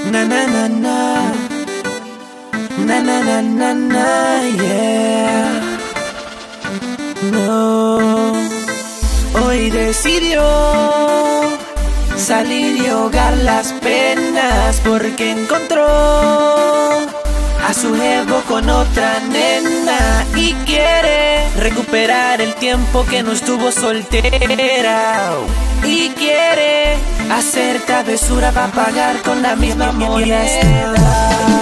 Na na na na, na na na na na, yeah. No, hoy decidió salir y ahogar las penas porque encontró a su jevo con otra nena y quiere recuperar el tiempo que no estuvo soltera y quiere hacer travesura para pagar con la misma moneda.